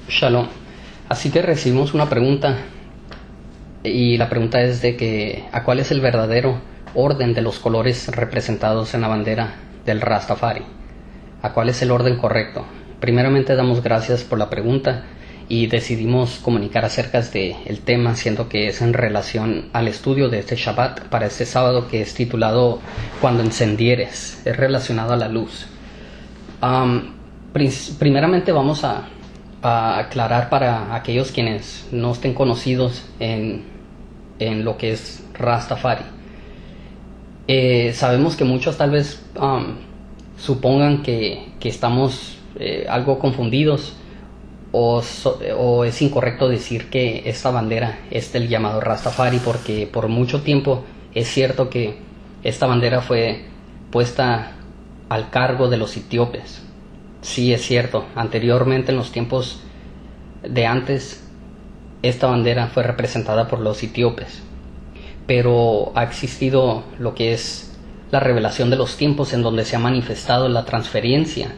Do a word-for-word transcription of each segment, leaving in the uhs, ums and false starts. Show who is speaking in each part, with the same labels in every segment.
Speaker 1: Shalom. Así que recibimos una pregunta, y la pregunta es de que ¿a cuál es el verdadero orden de los colores representados en la bandera del Rastafari? ¿A cuál es el orden correcto? Primeramente damos gracias por la pregunta y decidimos comunicar acerca del tema, siendo que es en relación al estudio de este Shabbat para este sábado, que es titulado Cuando encendieres, es relacionado a la luz. Um, primeramente vamos a, a aclarar para aquellos quienes no estén conocidos en, en lo que es Rastafari. Eh, sabemos que muchos tal vez um, supongan que, que estamos eh, algo confundidos, o, so, o es incorrecto decir que esta bandera es del llamado Rastafari, porque por mucho tiempo es cierto que esta bandera fue puesta al cargo de los etíopes. Sí, es cierto, anteriormente, en los tiempos de antes, esta bandera fue representada por los etíopes, pero ha existido lo que es la revelación de los tiempos, en donde se ha manifestado la transferencia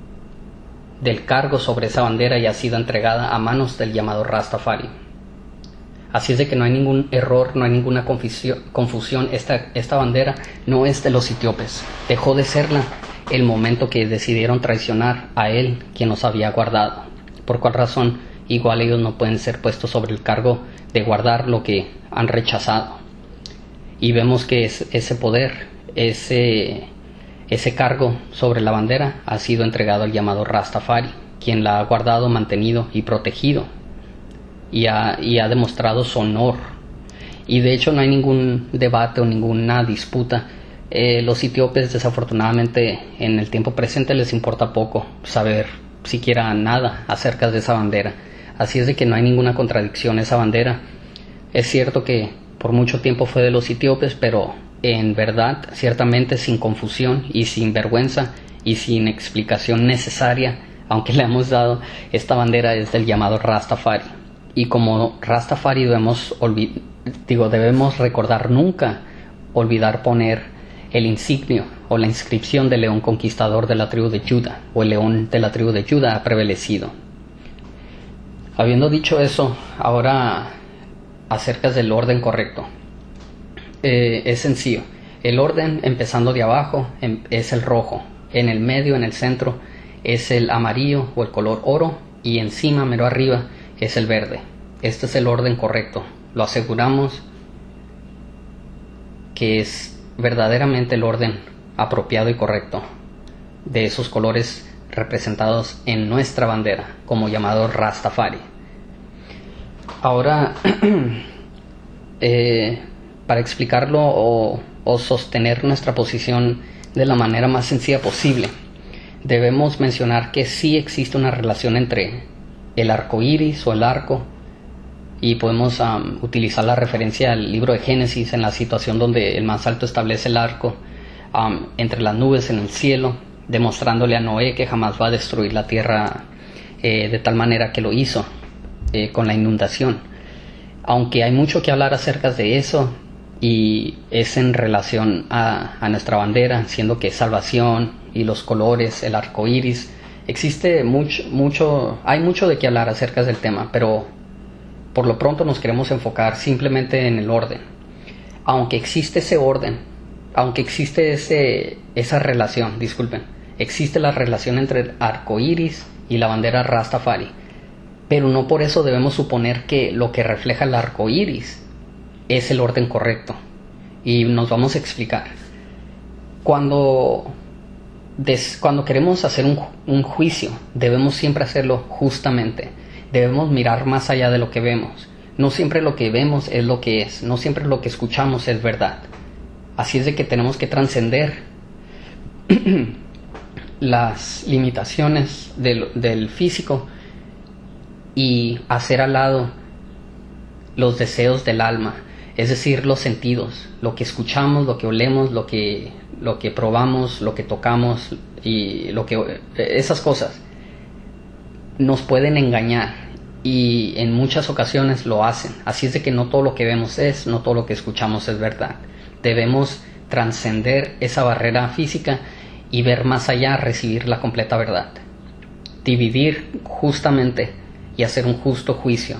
Speaker 1: del cargo sobre esa bandera y ha sido entregada a manos del llamado Rastafari. Así es de que no hay ningún error, no hay ninguna confusión. Esta, esta bandera no es de los etíopes, dejó de serla el momento que decidieron traicionar a él, quien los había guardado. ¿Por cuál razón? Igual ellos no pueden ser puestos sobre el cargo de guardar lo que han rechazado. Y vemos que es, ese poder, ese, ese cargo sobre la bandera ha sido entregado al llamado Rastafari, quien la ha guardado, mantenido y protegido, y ha, y ha demostrado su honor. Y de hecho no hay ningún debate o ninguna disputa. Eh, los etíopes, desafortunadamente, en el tiempo presente les importa poco saber siquiera nada acerca de esa bandera. Así es de que no hay ninguna contradicción. Esa bandera, es cierto que por mucho tiempo fue de los etíopes, pero en verdad, ciertamente, sin confusión y sin vergüenza y sin explicación necesaria, aunque le hemos dado, esta bandera es del llamado Rastafari. Y como Rastafari debemos, digo, debemos recordar nunca olvidar poner el insignio o la inscripción del león conquistador de la tribu de Judá, o el león de la tribu de Judá ha prevalecido. Habiendo dicho eso, ahora acerca del orden correcto. Eh, es sencillo. El orden, empezando de abajo, em, es el rojo. En el medio, en el centro, es el amarillo o el color oro, y encima, mero arriba, es el verde. Este es el orden correcto. Lo aseguramos que es verdaderamente el orden apropiado y correcto de esos colores representados en nuestra bandera como llamado Rastafari. Ahora, eh, para explicarlo o, o sostener nuestra posición de la manera más sencilla posible, debemos mencionar que sí existe una relación entre el arco iris o el arco, y podemos um, utilizar la referencia al libro de Génesis, en la situación donde el más alto establece el arco um, entre las nubes en el cielo, demostrándole a Noé que jamás va a destruir la tierra eh, de tal manera que lo hizo eh, con la inundación. Aunque hay mucho que hablar acerca de eso, y es en relación a, a nuestra bandera, siendo que salvación y los colores, el arco iris, existe mucho, mucho, hay mucho de qué hablar acerca del tema, pero por lo pronto nos queremos enfocar simplemente en el orden. Aunque existe ese orden, aunque existe ese, esa relación, disculpen, existe la relación entre el arco iris y la bandera Rastafari, pero no por eso debemos suponer que lo que refleja el arco iris es el orden correcto. Y nos vamos a explicar. Cuando, des, cuando queremos hacer un, un juicio, debemos siempre hacerlo justamente. Debemos mirar más allá de lo que vemos. No siempre lo que vemos es lo que es. No siempre lo que escuchamos es verdad. Así es de que tenemos que trascender las limitaciones del, del físico y hacer al lado los deseos del alma, es decir, los sentidos, lo que escuchamos, lo que olemos, lo que, lo que probamos, lo que tocamos, y lo que, esas cosas nos pueden engañar, y en muchas ocasiones lo hacen. Así es de que no todo lo que vemos es, no todo lo que escuchamos es verdad. Debemos trascender esa barrera física y ver más allá, recibir la completa verdad. Dividir justamente y hacer un justo juicio.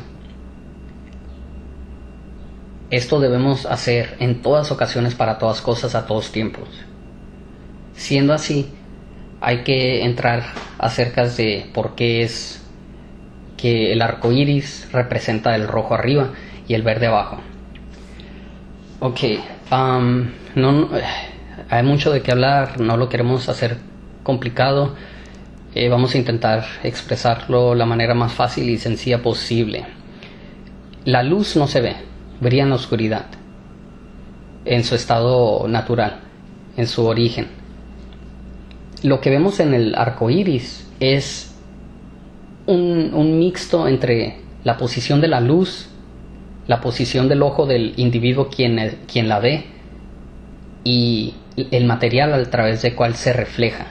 Speaker 1: Esto debemos hacer en todas ocasiones, para todas cosas, a todos tiempos. Siendo así, hay que entrar acerca de por qué es que el arco iris representa el rojo arriba y el verde abajo. Ok, um, no, hay mucho de qué hablar, no lo queremos hacer complicado. Eh, vamos a intentar expresarlo de la manera más fácil y sencilla posible. La luz no se ve, brilla en la oscuridad, en su estado natural, en su origen. Lo que vemos en el arco iris es un, un mixto entre la posición de la luz, la posición del ojo del individuo quien, quien la ve, y el material a través del cual se refleja.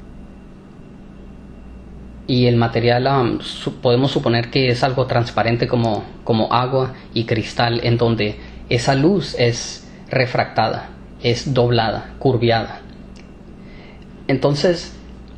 Speaker 1: Y el material um, su, podemos suponer que es algo transparente como, como agua y cristal, en donde esa luz es refractada, es doblada, curviada. Entonces,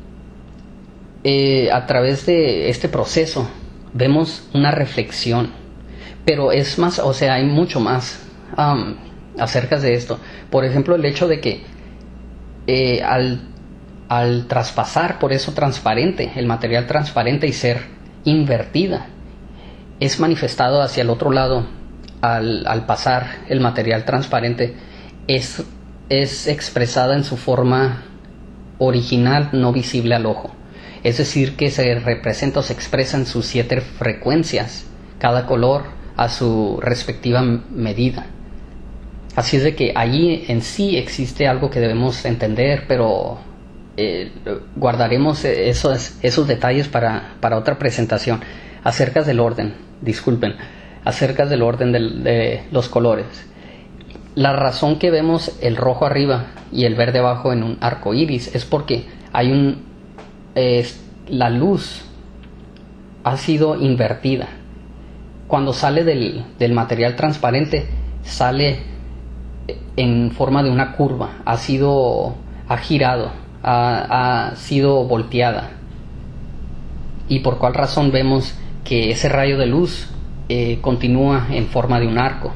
Speaker 1: eh, a través de este proceso vemos una reflexión, pero es más, o sea, hay mucho más um, acerca de esto. Por ejemplo, el hecho de que eh, al, al traspasar por eso transparente, el material transparente, y ser invertida, es manifestado hacia el otro lado. Al, al pasar el material transparente, es, es expresada en su forma original, no visible al ojo. Es decir, que se representa o se expresa en sus siete frecuencias, cada color a su respectiva medida. Así es de que allí en sí existe algo que debemos entender, pero eh, guardaremos esos, esos detalles para, para otra presentación. Acerca del orden, disculpen, acerca del orden de, de los colores. La razón que vemos el rojo arriba y el verde abajo en un arco iris es porque hay un eh, la luz ha sido invertida. Cuando sale del, del material transparente, sale en forma de una curva, ha sido ha girado, ha, ha sido volteada. ¿Y por cuál razón vemos que ese rayo de luz eh, continúa en forma de un arco?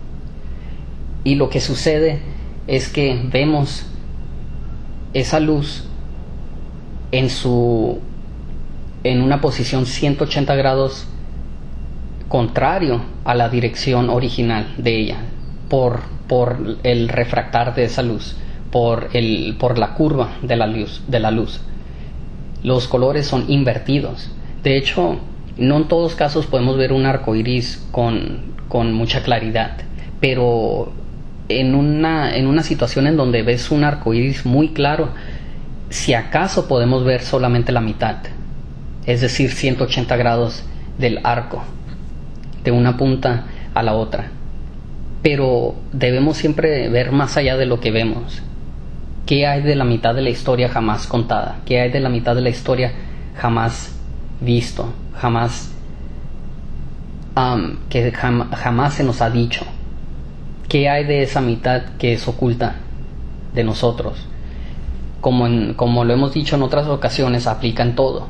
Speaker 1: Y lo que sucede es que vemos esa luz en su en una posición ciento ochenta grados contrario a la dirección original de ella, por, por el refractar de esa luz, por, el, por la curva de la luz, de la luz. Los colores son invertidos. De hecho, no en todos casos podemos ver un arco iris con, con mucha claridad, pero en una, en una situación en donde ves un arco iris muy claro, si acaso podemos ver solamente la mitad, es decir, ciento ochenta grados del arco, de una punta a la otra. Pero debemos siempre ver más allá de lo que vemos. ¿Qué hay de la mitad de la historia jamás contada? ¿Qué hay de la mitad de la historia jamás visto? Jamás um, que jam, jamás se nos ha dicho. ¿Qué hay de esa mitad que es oculta de nosotros? Como, en, como lo hemos dicho en otras ocasiones, aplica en todo.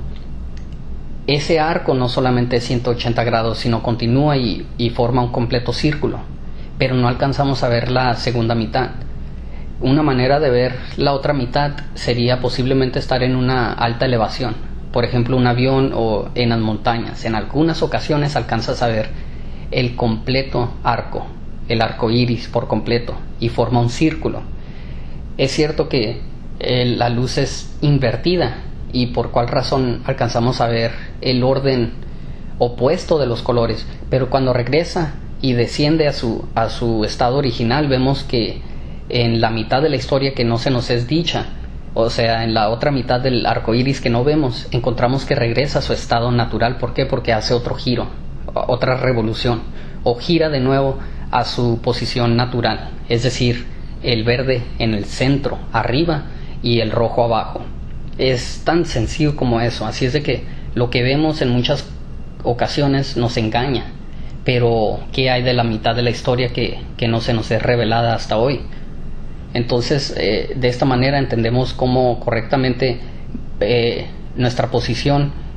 Speaker 1: Ese arco no solamente es ciento ochenta grados, sino continúa y, y forma un completo círculo, pero no alcanzamos a ver la segunda mitad. Una manera de ver la otra mitad sería posiblemente estar en una alta elevación, por ejemplo un avión o en las montañas. En algunas ocasiones alcanzas a ver el completo arco, el arco iris por completo, y forma un círculo. Es cierto que eh, la luz es invertida, y por cuál razón alcanzamos a ver el orden opuesto de los colores, pero cuando regresa y desciende a su, a su estado original, vemos que en la mitad de la historia que no se nos es dicha, o sea, en la otra mitad del arco iris que no vemos, encontramos que regresa a su estado natural. ¿Por qué? Porque hace otro giro, otra revolución, o gira de nuevo a su posición natural, es decir, el verde en el centro, arriba, y el rojo abajo. Es tan sencillo como eso. Así es de que lo que vemos en muchas ocasiones nos engaña, pero ¿qué hay de la mitad de la historia que, que no se nos es revelada hasta hoy? Entonces, eh, de esta manera entendemos cómo correctamente eh, nuestra posición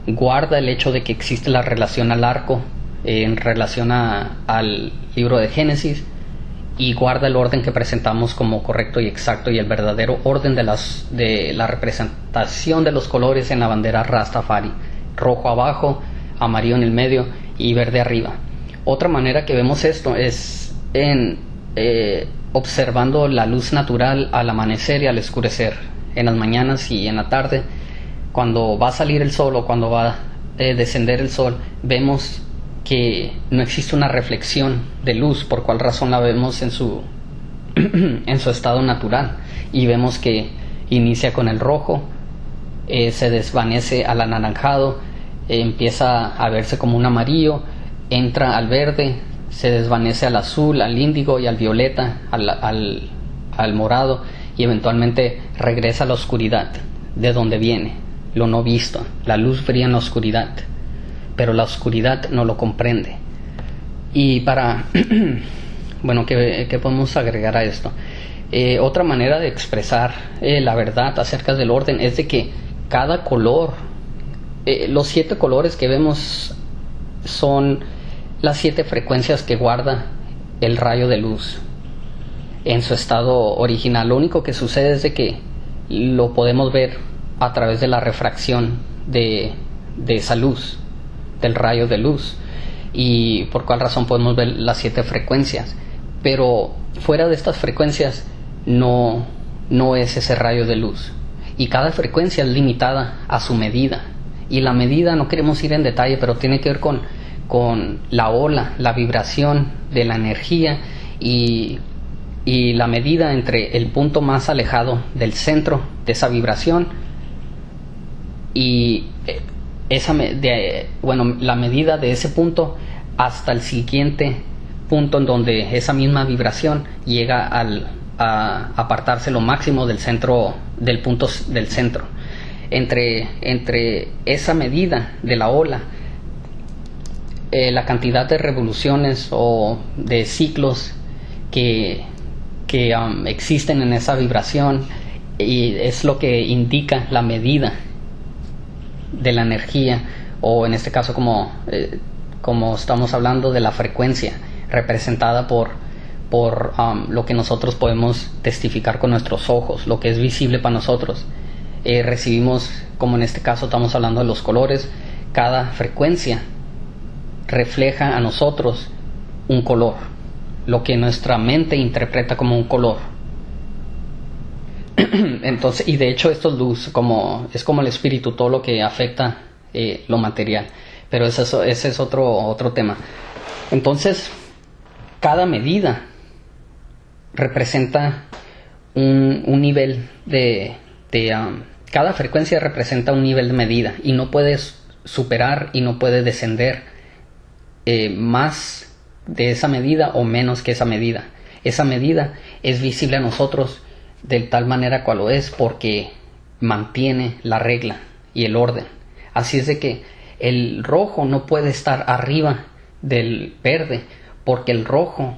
Speaker 1: guarda el hecho de que existe la relación al arco eh, en relación a, al libro de Génesis, y guarda el orden que presentamos como correcto y exacto y el verdadero orden de, las, de la representación de los colores en la bandera Rastafari: rojo abajo, amarillo en el medio y verde arriba. Otra manera que vemos esto es en eh, observando la luz natural al amanecer y al oscurecer, en las mañanas y en la tarde. Cuando va a salir el sol o cuando va a eh, descender el sol, vemos que no existe una reflexión de luz, por cual razón la vemos en su en su estado natural, y vemos que inicia con el rojo, eh, se desvanece al anaranjado, eh, empieza a verse como un amarillo, entra al verde, se desvanece al azul, al índigo y al violeta, al, al, al morado, y eventualmente regresa a la oscuridad de donde viene, lo no visto. La luz brilla en la oscuridad, pero la oscuridad no lo comprende. Y para bueno, ¿qué, qué podemos agregar a esto? Eh, otra manera de expresar eh, la verdad acerca del orden es de que cada color, eh, los siete colores que vemos son las siete frecuencias que guarda el rayo de luz en su estado original. Lo único que sucede es de que lo podemos ver a través de la refracción de, de esa luz, del rayo de luz, y por cuál razón podemos ver las siete frecuencias, pero fuera de estas frecuencias no, no es ese rayo de luz, y cada frecuencia es limitada a su medida, y la medida no queremos ir en detalle, pero tiene que ver con, con la ola, la vibración de la energía, y, y la medida entre el punto más alejado del centro de esa vibración y esa de, bueno, la medida de ese punto hasta el siguiente punto en donde esa misma vibración llega al, a apartarse lo máximo del centro, del punto del centro. Entre, entre esa medida de la ola, eh, la cantidad de revoluciones o de ciclos que, que um, existen en esa vibración, y es lo que indica la medida de la energía, o en este caso como, eh, como estamos hablando de la frecuencia representada por, por um, lo que nosotros podemos testificar con nuestros ojos, lo que es visible para nosotros. Eh, recibimos, como en este caso estamos hablando de los colores, cada frecuencia refleja a nosotros un color, lo que nuestra mente interpreta como un color. Entonces, y de hecho esto es luz, como, es como el espíritu, todo lo que afecta eh, lo material, pero ese es, ese es otro, otro tema. Entonces, cada medida representa un, un nivel de, de um, cada frecuencia representa un nivel de medida, y no puedes superar y no puede descender eh, más de esa medida o menos que esa medida. Esa medida es visible a nosotros de tal manera cual lo es, porque mantiene la regla y el orden. Así es de que el rojo no puede estar arriba del verde, porque el rojo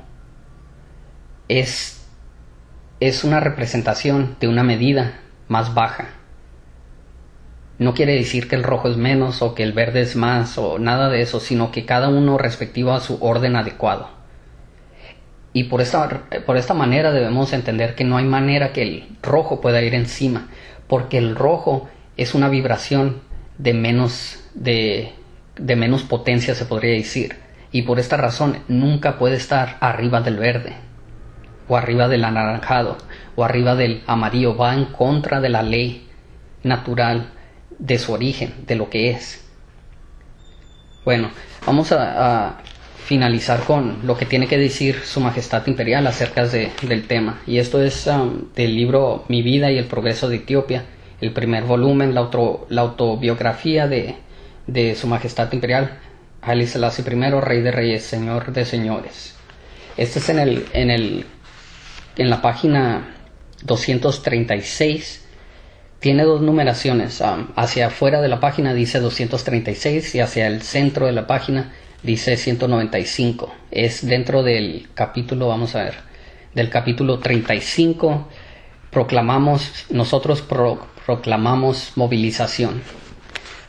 Speaker 1: es, es una representación de una medida más baja. No quiere decir que el rojo es menos o que el verde es más o nada de eso, sino que cada uno respectivo a su orden adecuado. Y por esta, por esta manera debemos entender que no hay manera que el rojo pueda ir encima, porque el rojo es una vibración de menos, de, de menos potencia, se podría decir. Y por esta razón nunca puede estar arriba del verde, o arriba del anaranjado, o arriba del amarillo. Va en contra de la ley natural de su origen, de lo que es. Bueno, vamos a... a finalizar con lo que tiene que decir Su Majestad Imperial acerca de, del tema, y esto es um, del libro Mi vida y el progreso de Etiopía, el primer volumen, la, auto, la autobiografía de, de Su Majestad Imperial Haile Selassie I, Rey de Reyes, Señor de Señores. Este es en, el, en, el, en la página doscientos treinta y seis. Tiene dos numeraciones, um, hacia afuera de la página dice doscientos treinta y seis y hacia el centro de la página dice ciento noventa y cinco. Es dentro del capítulo, vamos a ver, del capítulo treinta y cinco. Proclamamos, nosotros pro, proclamamos movilización.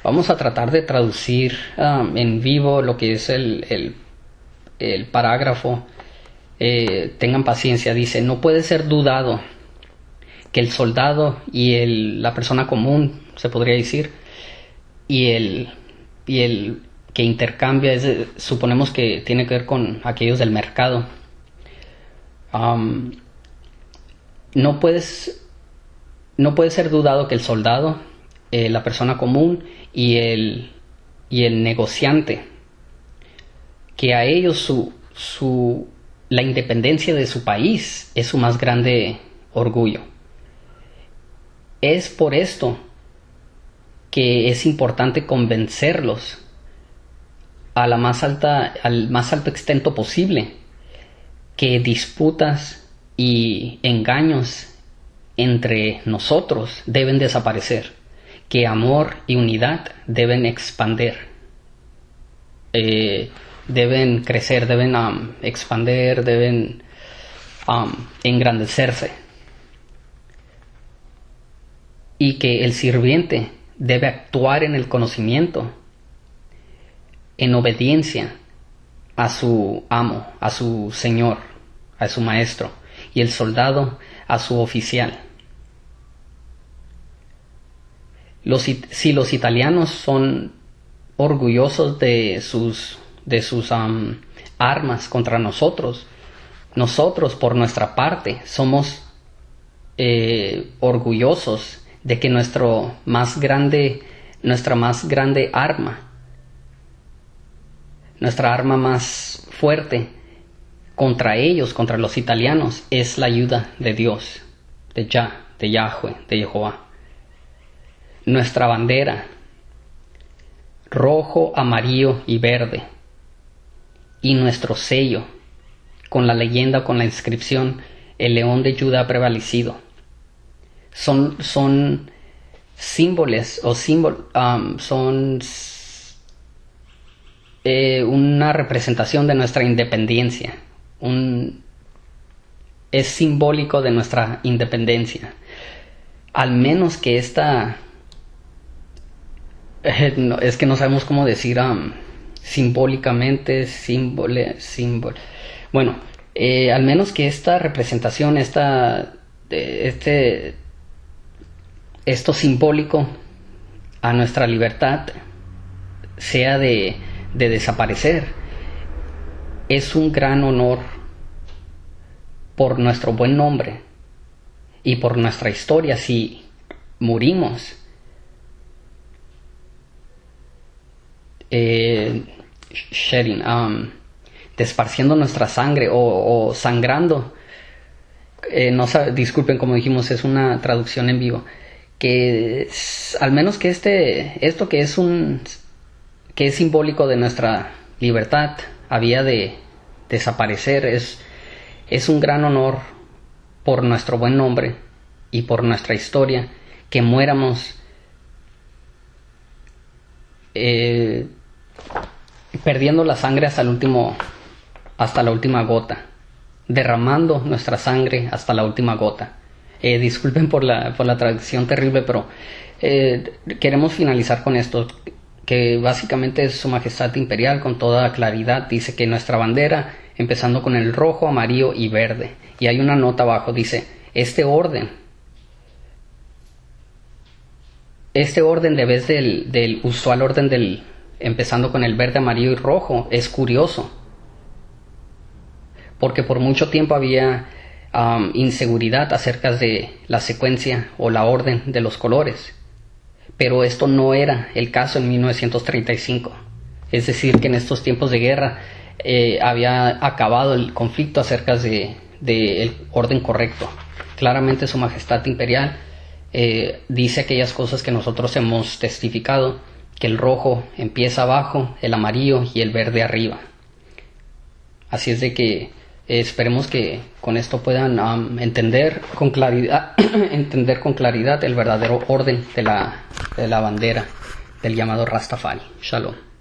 Speaker 1: Vamos a tratar de traducir um, en vivo lo que es el, el, el parágrafo. Eh, tengan paciencia. Dice: no puede ser dudado que el soldado y el, la persona común, se podría decir, y el, y el que intercambia, es, suponemos que tiene que ver con aquellos del mercado. Um, no puedes, no puede ser dudado que el soldado, eh, la persona común y el, y el negociante, que a ellos su, su, la independencia de su país es su más grande orgullo. Es por esto que es importante convencerlos a la más alta, al más alto extent posible, que disputas y engaños entre nosotros deben desaparecer, que amor y unidad deben expander, eh, deben crecer, deben um, expander, deben um, engrandecerse, y que el sirviente debe actuar en el conocimiento, en obediencia a su amo, a su señor, a su maestro, y el soldado a su oficial. Los, si los italianos son orgullosos de sus, de sus um, armas contra nosotros, nosotros por nuestra parte somos eh, orgullosos de que nuestro más grande, nuestra más grande arma, nuestra arma más fuerte contra ellos, contra los italianos, es la ayuda de Dios, de Yah, de Yahweh, de Jehová. Nuestra bandera, rojo, amarillo y verde, y nuestro sello, con la leyenda, con la inscripción: el león de Judá ha prevalecido. Son, son símbolos, o símbol, um, son eh, una representación de nuestra independencia. Un, es simbólico de nuestra independencia. Al menos que esta, eh, no, es que no sabemos cómo decir um, simbólicamente, símbole, símbolo. Bueno, eh, al menos que esta representación, esta, este, esto simbólico a nuestra libertad sea de, de desaparecer, es un gran honor por nuestro buen nombre y por nuestra historia si morimos eh, shedding, um, desparciendo nuestra sangre o, o sangrando. Eh, no disculpen, como dijimos, es una traducción en vivo. Que es, al menos que este, esto que es un, que es simbólico de nuestra libertad, había de desaparecer. Es, es un gran honor por nuestro buen nombre y por nuestra historia que muéramos eh, perdiendo la sangre hasta el último, hasta la última gota, derramando nuestra sangre hasta la última gota. Eh, disculpen por la, por la traducción terrible, pero eh, queremos finalizar con esto, que básicamente es Su Majestad Imperial con toda claridad. Dice que nuestra bandera, empezando con el rojo, amarillo y verde, y hay una nota abajo, dice: este orden, este orden de vez del, del usual orden del, empezando con el verde, amarillo y rojo, es curioso, porque por mucho tiempo había Um, inseguridad acerca de la secuencia o la orden de los colores, pero esto no era el caso en mil novecientos treinta y cinco. Es decir, que en estos tiempos de guerra eh, había acabado el conflicto acerca de, de el orden correcto. Claramente Su Majestad Imperial eh, dice aquellas cosas que nosotros hemos testificado, que el rojo empieza abajo, el amarillo y el verde arriba. Así es de que Eh, esperemos que con esto puedan um, entender con claridad entender con claridad el verdadero orden de la, de la bandera del llamado Rastafari. Shalom.